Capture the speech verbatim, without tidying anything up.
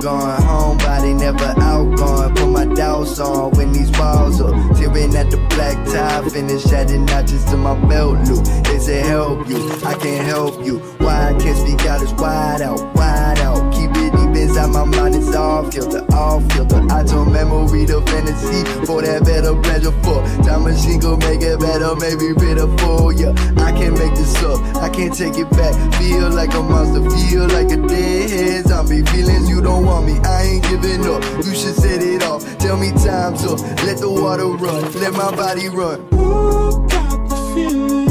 going, homebody never outgoing. Put my doubts on when these walls up, tearing at the black tie, finish adding notches to my belt loop. They say help you, I can't help you. Why I can't speak out is wide out, wide out. Keep it deep inside my mind, it's off kilter, off filter. I told memory the fantasy for that better pleasure for. Time machine go make it better, maybe pitiful, yeah. I can't make this up, I can't take it back. Feel like a monster, feel like a deadhead zombie. Feelings you don't want me, I ain't giving up. You should set it off, tell me time's up. Let the water run, let my body run. Who got the feeling?